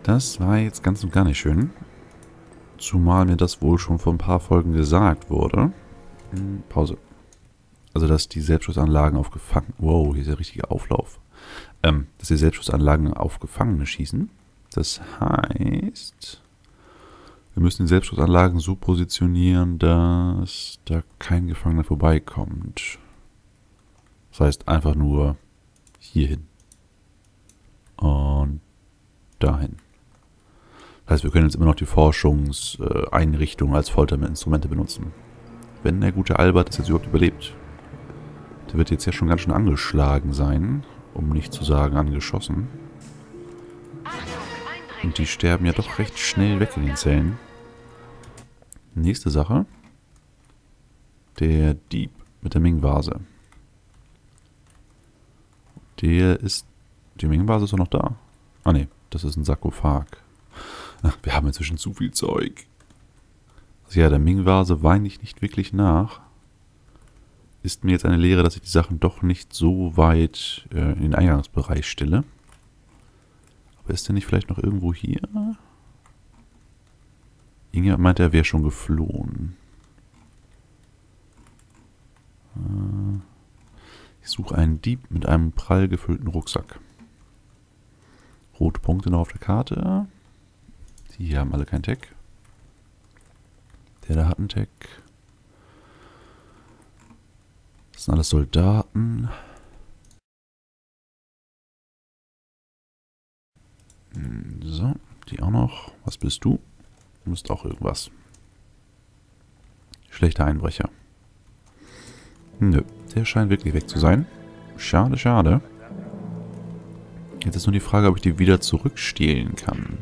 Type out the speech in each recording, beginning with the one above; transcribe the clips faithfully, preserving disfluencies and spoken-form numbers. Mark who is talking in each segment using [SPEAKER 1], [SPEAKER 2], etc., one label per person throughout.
[SPEAKER 1] Das war jetzt ganz und gar nicht schön. Zumal mir das wohl schon vor ein paar Folgen gesagt wurde. Hm, Pause. Also, dass die Selbstschussanlagen auf Gefangene... Wow, hier ist der richtige Auflauf. Ähm, dass die Selbstschussanlagen auf Gefangene schießen. Das heißt... Wir müssen die Selbstschussanlagen so positionieren, dass da kein Gefangener vorbeikommt. Das heißt einfach nur hierhin. Und dahin. Das heißt, wir können jetzt immer noch die Forschungseinrichtung als Folterinstrumente benutzen. Wenn der gute Albert das jetzt überhaupt überlebt. Der wird jetzt ja schon ganz schön angeschlagen sein, um nicht zu sagen angeschossen. Und die sterben ja doch recht schnell weg in den Zellen. Nächste Sache. Der Dieb mit der Ming-Vase. Der ist... Die Ming-Vase ist doch noch da. Ah ne, das ist ein Sarkophag. Ach, wir haben inzwischen zu viel Zeug. Also ja, der Ming-Vase weine ich nicht wirklich nach. Ist mir jetzt eine Lehre, dass ich die Sachen doch nicht so weit äh, in den Eingangsbereich stelle. Aber ist der nicht vielleicht noch irgendwo hier? Inge meinte, er wäre schon geflohen. Äh, ich suche einen Dieb mit einem prall gefüllten Rucksack. Rote Punkte noch auf der Karte. Die hier haben alle kein Tag. Der da hat einen Tag. Das sind alles Soldaten. So, die auch noch. Was bist du? Du bist auch irgendwas. Schlechter Einbrecher. Nö, der scheint wirklich weg zu sein. Schade, schade. Jetzt ist nur die Frage, ob ich die wieder zurückstehlen kann.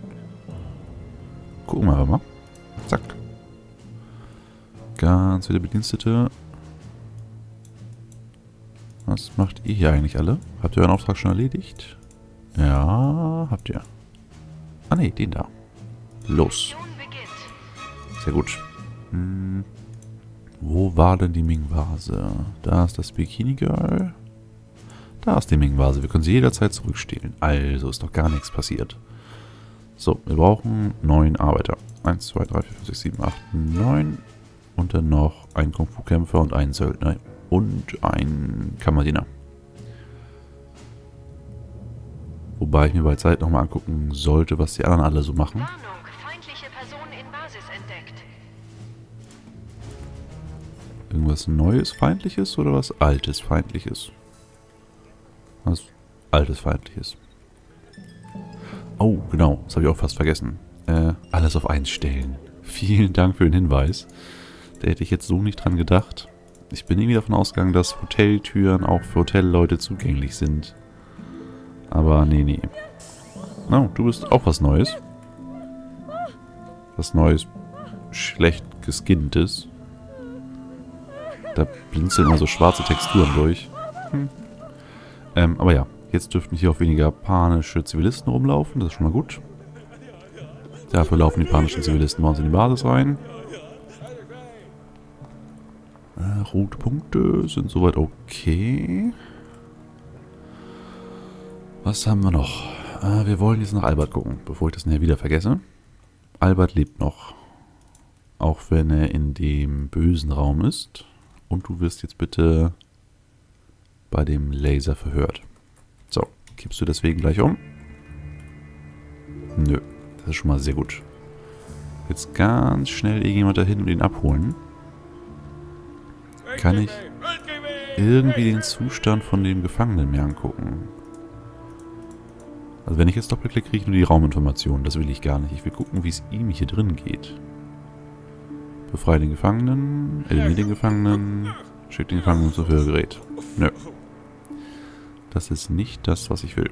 [SPEAKER 1] Gucken wir mal. Zack. Ganz viele Bedienstete. Was macht ihr hier eigentlich alle? Habt ihr euren Auftrag schon erledigt? Ja, habt ihr. Ah ne, den da. Los. Sehr gut. Hm. Wo war denn die Ming-Vase? Da ist das Bikini Girl. Da ist die Ming-Vase. Wir können sie jederzeit zurückstehlen. Also ist doch gar nichts passiert. So, wir brauchen neun Arbeiter. eins, zwei, drei, vier, fünf, sechs, sieben, acht, neun. Und dann noch einen Kung-Fu-Kämpfer und einen Söldner. Und einen Kammerdiener. Wobei ich mir bei Zeit nochmal angucken sollte, was die anderen alle so machen.
[SPEAKER 2] Warnung, feindliche Person in Basis entdeckt.
[SPEAKER 1] Irgendwas Neues Feindliches oder was Altes Feindliches? Was Altes Feindliches. Oh, genau. Das habe ich auch fast vergessen. Äh, alles auf eins stellen. Vielen Dank für den Hinweis. Da hätte ich jetzt so nicht dran gedacht. Ich bin irgendwie davon ausgegangen, dass Hoteltüren auch für Hotelleute zugänglich sind. Aber nee, nee. Oh, du bist auch was Neues. Was Neues, schlecht geskinntes. Da blinzeln immer so schwarze Texturen durch. Hm. Ähm, aber ja, jetzt dürften hier auch weniger panische Zivilisten rumlaufen. Das ist schon mal gut. Dafür laufen die panischen Zivilisten bei uns in die Basis rein. Äh, rote Punkte sind soweit okay. Was haben wir noch? Äh, wir wollen jetzt nach Albert gucken, bevor ich das nachher wieder vergesse. Albert lebt noch. Auch wenn er in dem bösen Raum ist. Und du wirst jetzt bitte bei dem Laser verhört. So, kippst du deswegen gleich um? Nö, das ist schon mal sehr gut. Jetzt ganz schnell irgendjemand dahin und ihn abholen. Kann ich irgendwie den Zustand von dem Gefangenen mir angucken? Also wenn ich jetzt doppelklicke, kriege ich nur die Rauminformationen. Das will ich gar nicht. Ich will gucken, wie es ihm hier drin geht. Befreie den Gefangenen, eliminiere den Gefangenen, schick den Gefangenen zum Verhörgerät. Nö. Das ist nicht das, was ich will.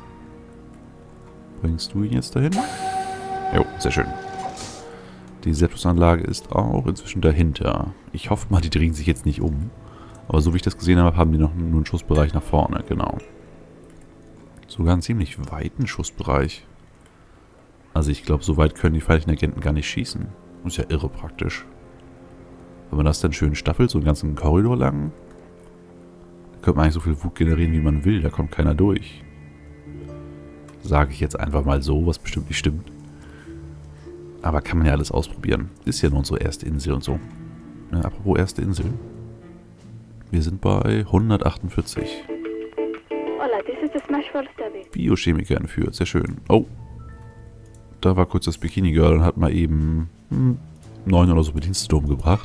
[SPEAKER 1] Bringst du ihn jetzt dahin? Jo, sehr schön. Die Selbstschussanlage ist auch inzwischen dahinter. Ich hoffe mal, die drehen sich jetzt nicht um. Aber so wie ich das gesehen habe, haben die noch nur einen Schussbereich nach vorne, genau. Sogar einen ziemlich weiten Schussbereich. Also ich glaube, so weit können die feindlichen Agenten gar nicht schießen. Ist ja irre praktisch. Wenn man das dann schön staffelt, so einen ganzen Korridor lang, dann könnte man eigentlich so viel Wut generieren, wie man will. Da kommt keiner durch. Sage ich jetzt einfach mal so, was bestimmt nicht stimmt. Aber kann man ja alles ausprobieren. Ist ja nur unsere erste Insel und so. Ja, apropos erste Insel. Wir sind bei hundertachtundvierzig.
[SPEAKER 3] Hola, this is the Smashville Study.
[SPEAKER 1] Biochemiker entführt, sehr schön. Oh. Da war kurz das Bikini Girl und hat mal eben hm, neun oder so Bedienstete umgebracht.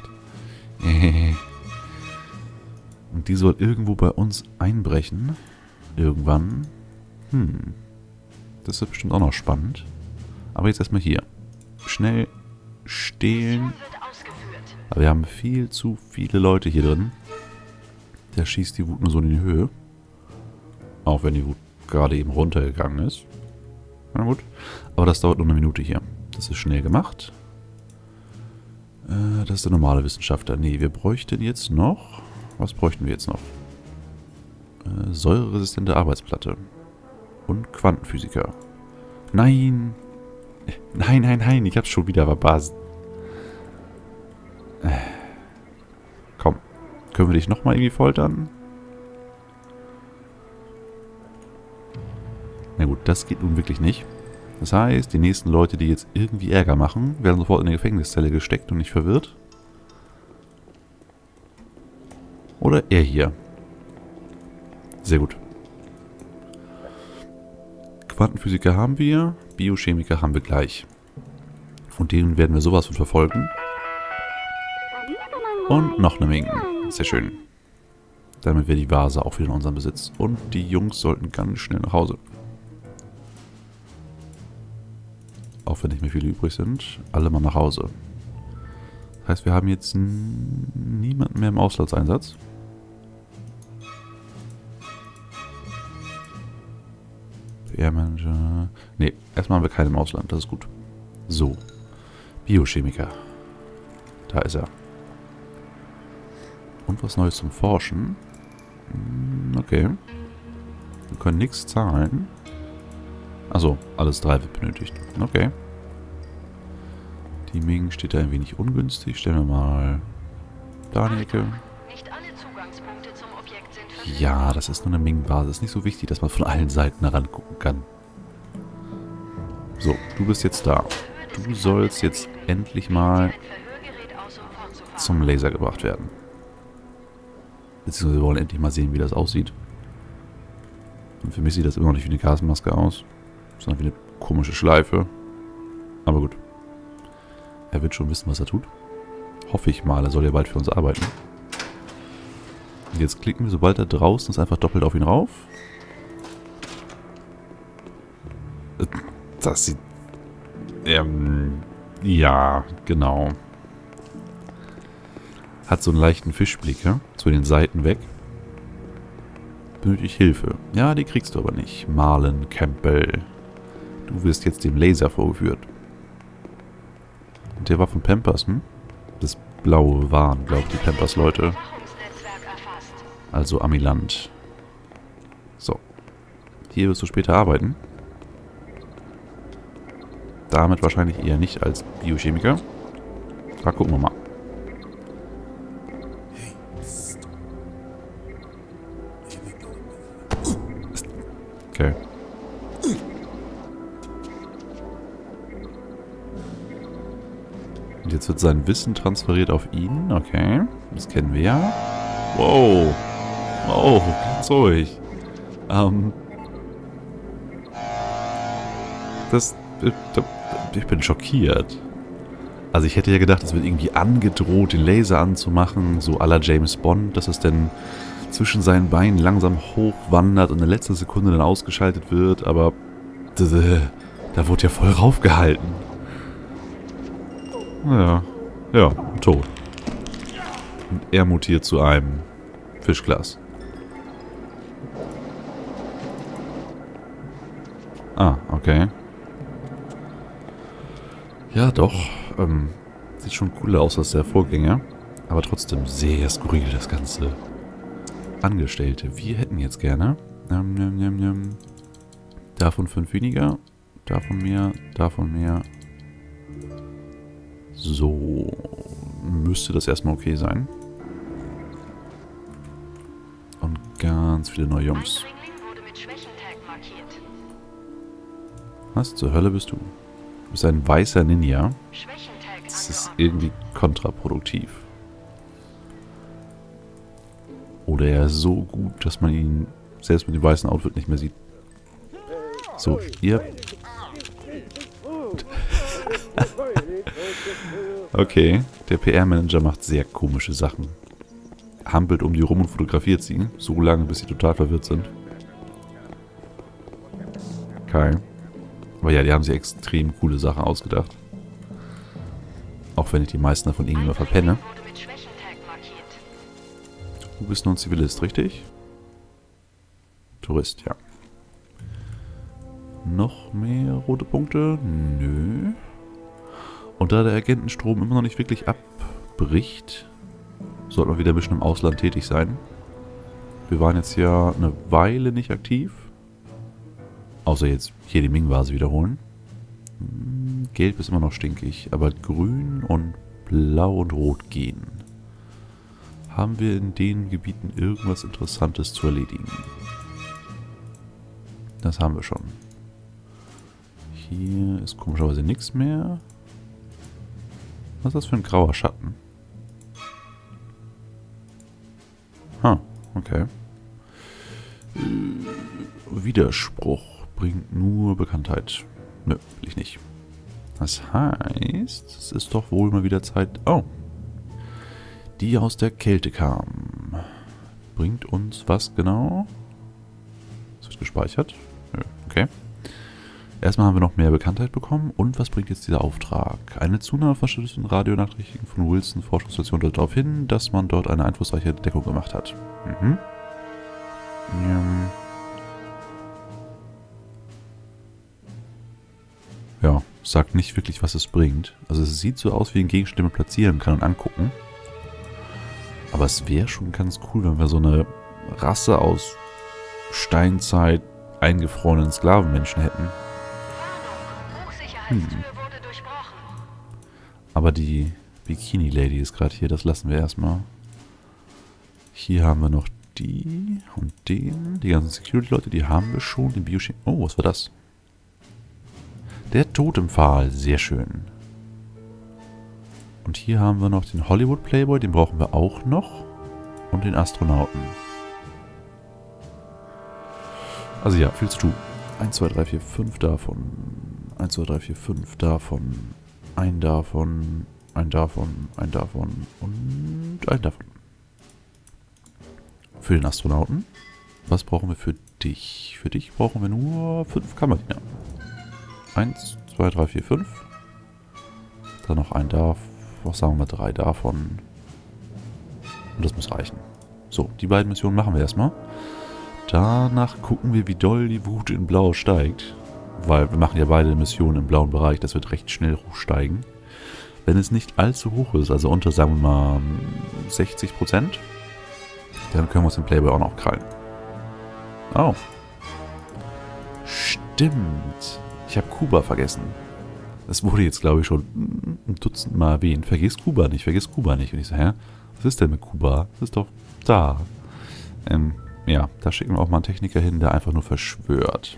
[SPEAKER 1] Und die soll irgendwo bei uns einbrechen. Irgendwann. Hm. Das ist bestimmt auch noch spannend. Aber jetzt erstmal hier. Schnell stehlen. Aber wir haben viel zu viele Leute hier drin. Der schießt die Wut nur so in die Höhe. Auch wenn die Wut gerade eben runtergegangen ist. Na gut. Aber das dauert nur eine Minute hier. Das ist schnell gemacht. Äh, das ist der normale Wissenschaftler. Nee, wir bräuchten jetzt noch... Was bräuchten wir jetzt noch? Äh, säureresistente Arbeitsplatte. Und Quantenphysiker. Nein! Nein, nein, nein, ich hab's schon wieder verpasst. Äh. Komm. Können wir dich nochmal irgendwie foltern? Na gut, das geht nun wirklich nicht. Das heißt, die nächsten Leute, die jetzt irgendwie Ärger machen, werden sofort in die Gefängniszelle gesteckt und nicht verwirrt. Oder er hier. Sehr gut. Quantenphysiker haben wir, Biochemiker haben wir gleich. Und den werden wir sowas von verfolgen. Und noch eine Menge. Sehr schön. Damit wäre die Vase auch wieder in unserem Besitz. Und die Jungs sollten ganz schnell nach Hause. Auch wenn nicht mehr viele übrig sind. Alle mal nach Hause. Das heißt, wir haben jetzt niemanden mehr im Auslandseinsatz. P R-Manager. Ne, erstmal haben wir keinen im Ausland. Das ist gut. So. Biochemiker. Da ist er. Und was Neues zum Forschen. Okay. Wir können nichts zahlen. Achso, alles drei wird benötigt. Okay. Die Ming steht da ein wenig ungünstig. Stellen wir mal da in die Ecke.
[SPEAKER 2] Nicht alle Zugangspunkte zum Objekt sind verfügbar.
[SPEAKER 1] Ja, das ist nur eine Ming-Basis. Nicht so wichtig, dass man von allen Seiten herangucken kann. So, du bist jetzt da. Du sollst jetzt endlich mal zum Laser gebracht werden. Beziehungsweise wir wollen endlich mal sehen, wie das aussieht. Und für mich sieht das immer noch nicht wie eine Gasmaske aus, sondern wie eine komische Schleife. Aber gut. Er wird schon wissen, was er tut. Hoffe ich mal, er soll ja bald für uns arbeiten. Und jetzt klicken wir, sobald er draußen ist, einfach doppelt auf ihn rauf. Das sieht... Ähm... Ja, genau. Hat so einen leichten Fischblick, ja? Zu den Seiten weg. Benötigt Hilfe. Ja, die kriegst du aber nicht. Marlon Campbell. Du wirst jetzt dem Laser vorgeführt. Und der war von Pampers, hm? Das Blaue waren, glaube ich, die Pampers-Leute. Also Amiland. So. Hier wirst du später arbeiten. Damit wahrscheinlich eher nicht als Biochemiker. Da gucken wir mal. Okay. Und jetzt wird sein Wissen transferiert auf ihn. Okay. Das kennen wir ja. Wow. Wow, ganz ruhig. Ähm. Das... Ich bin schockiert. Also ich hätte ja gedacht, es wird irgendwie angedroht, den Laser anzumachen, so à la James Bond, dass es dann zwischen seinen Beinen langsam hochwandert und in der letzten Sekunde dann ausgeschaltet wird, aber da wurde ja voll raufgehalten. Ja, ja, tot. Und er mutiert zu einem Fischglas. Ah, okay. Ja, doch. Ähm, sieht schon cooler aus als der Vorgänger. Aber trotzdem sehr skurril, das Ganze. Angestellte. Wir hätten jetzt gerne... Ähm, ähm, ähm, ähm, davon fünf weniger. Davon mehr. Davon mehr. So. Müsste das erstmal okay sein. Und ganz viele neue Jungs. Was zur Hölle bist du? Du bist ein weißer Ninja.
[SPEAKER 2] Schwächentag
[SPEAKER 1] Das ist
[SPEAKER 2] angeordnet.
[SPEAKER 1] irgendwie kontraproduktiv. Oder er ist so gut, dass man ihn selbst mit dem weißen Outfit nicht mehr sieht. So, ihr... Okay, der P R-Manager macht sehr komische Sachen. Hampelt um die rum und fotografiert sie, so lange, bis sie total verwirrt sind. Okay. Aber ja, die haben sich extrem coole Sachen ausgedacht. Auch wenn ich die meisten davon irgendwie mal verpenne.
[SPEAKER 2] Wurde mit Schwächentag markiert.
[SPEAKER 1] Du bist nur ein Zivilist, richtig? Tourist, ja. Noch mehr rote Punkte? Nö. Und da der Agentenstrom immer noch nicht wirklich abbricht, sollte man wieder ein bisschen im Ausland tätig sein. Wir waren jetzt ja eine Weile nicht aktiv. Außer jetzt hier die Ming-Vase wiederholen. Hm, Gelb ist immer noch stinkig, aber grün und blau und rot gehen. Haben wir in den Gebieten irgendwas Interessantes zu erledigen? Das haben wir schon. Hier ist komischerweise nichts mehr. Was ist das für ein grauer Schatten? Ha, okay. Äh, Widerspruch bringt nur Bekanntheit. Nö, will ich nicht. Das heißt, es ist doch wohl mal wieder Zeit... Oh. Die aus der Kälte kam. Bringt uns was genau? Es wird gespeichert. Nö, okay. Erstmal haben wir noch mehr Bekanntheit bekommen. Und was bringt jetzt dieser Auftrag? Eine Zunahme von verschlüsselten Radionachrichten von Wilson Forschungsstation deutet darauf hin, dass man dort eine einflussreiche Entdeckung gemacht hat. Mhm. Ja. Ja, sagt nicht wirklich, was es bringt. Also es sieht so aus wie ein Gegenstand, den man platzieren kann und angucken. Aber es wäre schon ganz cool, wenn wir so eine Rasse aus Steinzeit eingefrorenen Sklavenmenschen hätten.
[SPEAKER 2] Hochsicherheitstür wurde durchbrochen.
[SPEAKER 1] Aber die Bikini Lady ist gerade hier, das lassen wir erstmal. Hier haben wir noch die und den. Die ganzen Security-Leute, die haben wir schon. Den Biochemie. Oh, was war das? Der Totempfahl, sehr schön. Und hier haben wir noch den Hollywood Playboy, den brauchen wir auch noch. Und den Astronauten. Also ja, viel zu tun. eins, zwei, drei, vier, fünf davon. eins, zwei, drei, vier, fünf davon. Ein davon. Ein davon. Ein davon. Und ein davon. Für den Astronauten. Was brauchen wir für dich? Für dich brauchen wir nur fünf Kammerdiener. eins, zwei, drei, vier, fünf. Dann noch ein davon. Was sagen wir, drei davon. Und das muss reichen. So, die beiden Missionen machen wir erstmal. Danach gucken wir, wie doll die Wut in Blau steigt. Weil wir machen ja beide Missionen im blauen Bereich. Das wird recht schnell hochsteigen. Wenn es nicht allzu hoch ist, also unter, sagen wir mal, sechzig Prozent, dann können wir uns den Playboy auch noch krallen. Oh. Stimmt. Ich habe Kuba vergessen. Das wurde jetzt, glaube ich, schon ein Dutzend Mal erwähnt. Vergiss Kuba nicht, vergiss Kuba nicht. Und ich so, hä? Was ist denn mit Kuba? Das ist doch da. Ähm, ja, da schicken wir auch mal einen Techniker hin, der einfach nur verschwört.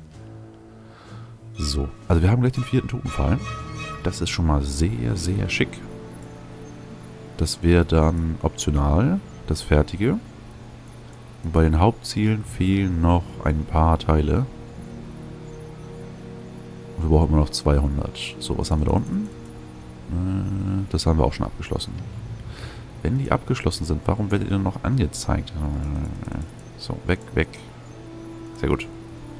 [SPEAKER 1] So, also wir haben gleich den vierten Totenfall. Das ist schon mal sehr, sehr schick. Das wäre dann optional, das Fertige. Und bei den Hauptzielen fehlen noch ein paar Teile. Und wir brauchen immer noch zweihundert. So, was haben wir da unten? Äh, das haben wir auch schon abgeschlossen. Wenn die abgeschlossen sind, warum werdet ihr noch angezeigt? So, weg, weg. Sehr gut.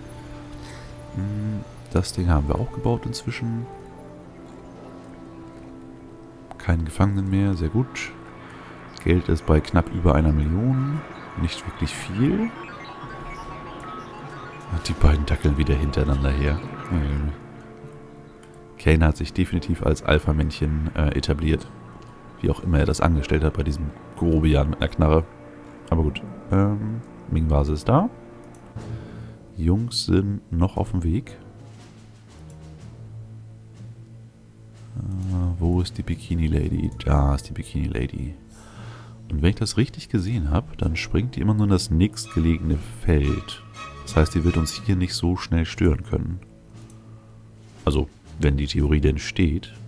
[SPEAKER 1] Das Ding haben wir auch gebaut inzwischen. Keinen Gefangenen mehr, sehr gut. Geld ist bei knapp über einer Million. Nicht wirklich viel. Die beiden dackeln wieder hintereinander her. Kane hat sich definitiv als Alpha-Männchen äh, etabliert. Wie auch immer er das angestellt hat bei diesem Grobian mit einer Knarre. Aber gut. Ähm, Ming-Vase ist da. Jungs sind noch auf dem Weg. Äh, wo ist die Bikini Lady? Da ist die Bikini Lady. Und wenn ich das richtig gesehen habe, dann springt die immer nur in das nächstgelegene Feld. Das heißt, die wird uns hier nicht so schnell stören können. Also, wenn die Theorie denn steht.